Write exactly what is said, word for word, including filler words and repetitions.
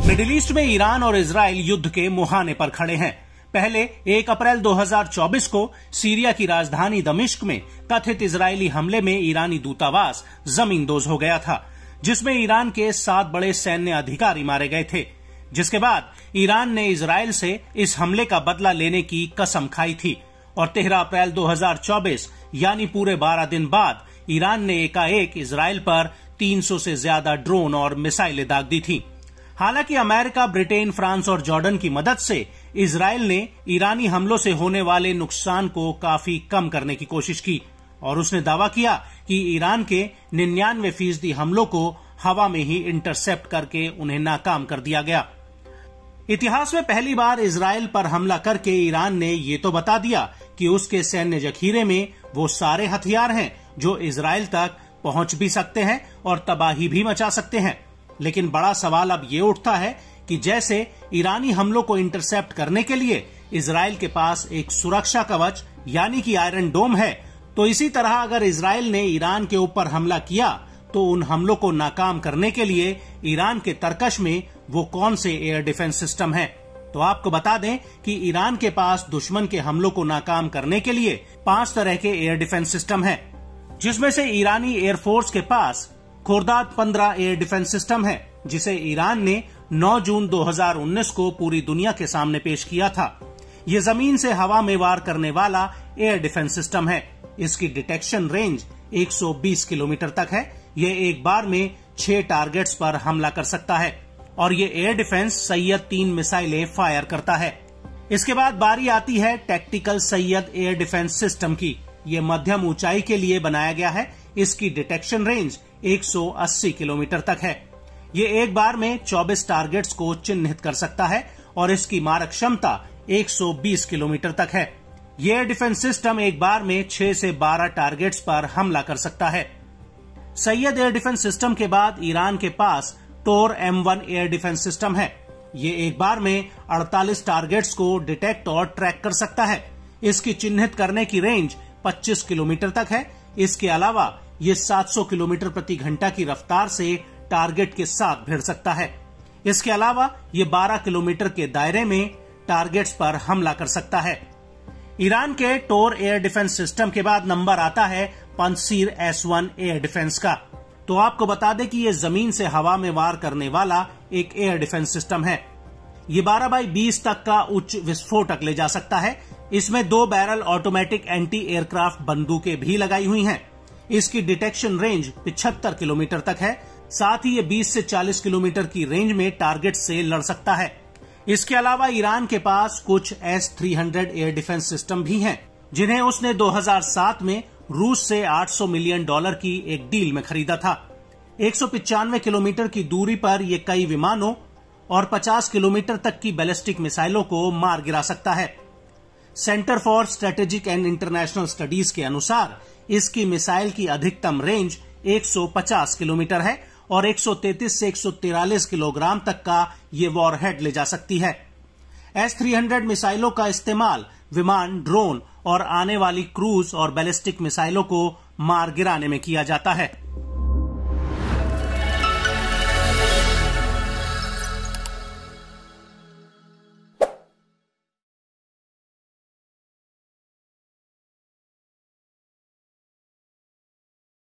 Middle East में Iran और Israel युद्ध के मुहाने पर खड़े हैं। पहले एक अप्रैल दो हज़ार चौबीस को सीरिया की राजधानी दमिश्क में कथित इजरायली हमले में ईरानी दूतावास जमींदोज हो गया था, जिसमें ईरान के सात बड़े सैन्य अधिकारी मारे गए थे। जिसके बाद ईरान ने इजराइल से इस हमले का बदला लेने की कसम खाई थी और तेरह अप्रैल दो हज़ार चौबीस यानी पूरे बारह दिन बाद ईरान ने एकाएक इजराइल पर तीन सौ से ज्यादा ड्रोन और मिसाइलें दाग दी थी। हालांकि अमेरिका, ब्रिटेन, फ्रांस और जॉर्डन की मदद से इजराइल ने ईरानी हमलों से होने वाले नुकसान को काफी कम करने की कोशिश की और उसने दावा किया कि ईरान के निन्यानवे फीसदी हमलों को हवा में ही इंटरसेप्ट करके उन्हें नाकाम कर दिया गया। इतिहास में पहली बार इजराइल पर हमला करके ईरान ने ये तो बता दिया कि उसके सैन्य जखीरे में वो सारे हथियार हैं जो इजराइल तक पहुंच भी सकते हैं और तबाही भी मचा सकते हैं। लेकिन बड़ा सवाल अब ये उठता है कि जैसे ईरानी हमलों को इंटरसेप्ट करने के लिए इजराइल के पास एक सुरक्षा कवच यानी कि आयरन डोम है, तो इसी तरह अगर इजराइल ने ईरान के ऊपर हमला किया तो उन हमलों को नाकाम करने के लिए ईरान के तरकश में वो कौन से एयर डिफेंस सिस्टम हैं? तो आपको बता दें कि ईरान के पास दुश्मन के हमलों को नाकाम करने के लिए पांच तरह के एयर डिफेंस सिस्टम हैं, जिसमें से ईरानी एयरफोर्स के पास खुर्दाद पंद्रह एयर डिफेंस सिस्टम है, जिसे ईरान ने नौ जून दो हज़ार उन्नीस को पूरी दुनिया के सामने पेश किया था। ये जमीन से हवा में वार करने वाला एयर डिफेंस सिस्टम है। इसकी डिटेक्शन रेंज एक सौ बीस किलोमीटर तक है। ये एक बार में छह टारगेट्स पर हमला कर सकता है और ये एयर डिफेंस सैयद तीन मिसाइलें फायर करता है। इसके बाद बारी आती है tactical Sayyad air defence system की। ये मध्यम ऊंचाई के लिए बनाया गया है। इसकी डिटेक्शन रेंज एक सौ अस्सी किलोमीटर तक है। ये एक बार में चौबीस टारगेट्स को चिन्हित कर सकता है और इसकी मारक क्षमता एक सौ बीस किलोमीटर तक है। ये एयर डिफेंस सिस्टम एक बार में छह से बारह टारगेट्स पर हमला कर सकता है। सैयद एयर डिफेंस सिस्टम के बाद ईरान के पास Tor M one air defence system है। ये एक बार में अड़तालीस टारगेट्स को डिटेक्ट और ट्रैक कर सकता है। इसकी चिन्हित करने की रेंज पच्चीस किलोमीटर तक है। इसके अलावा ये सात सौ किलोमीटर प्रति घंटा की रफ्तार से टारगेट के साथ भिड़ सकता है। इसके अलावा ये बारह किलोमीटर के दायरे में टारगेट्स पर हमला कर सकता है। ईरान के टोर एयर डिफेंस सिस्टम के बाद नंबर आता है Pantsir S one air defence का। तो आपको बता दें कि ये जमीन से हवा में वार करने वाला एक एयर डिफेंस सिस्टम है। ये बारह बाई बीस तक का उच्च विस्फोटक ले जा सकता है। इसमें दो बैरल ऑटोमेटिक एंटी एयरक्राफ्ट बंदूकें भी लगाई हुई हैं। इसकी डिटेक्शन रेंज पचहत्तर किलोमीटर तक है। साथ ही ये बीस से चालीस किलोमीटर की रेंज में टारगेट से लड़ सकता है। इसके अलावा ईरान के पास कुछ S three hundred air defence system भी हैं, जिन्हें उसने दो हज़ार सात में रूस से आठ सौ मिलियन डॉलर की एक डील में खरीदा था। एक सौ पचानवे किलोमीटर की दूरी पर ये कई विमानों और पचास किलोमीटर तक की बैलिस्टिक मिसाइलों को मार गिरा सकता है। Center for Strategic and International Studies के अनुसार इसकी मिसाइल की अधिकतम रेंज एक सौ पचास किलोमीटर है और एक सौ तैंतीस से एक सौ तिरालीस किलोग्राम तक का ये वॉरहेड ले जा सकती है। एस थ्री हंड्रेड मिसाइलों का इस्तेमाल विमान, ड्रोन और आने वाली क्रूज और बैलिस्टिक मिसाइलों को मार गिराने में किया जाता है।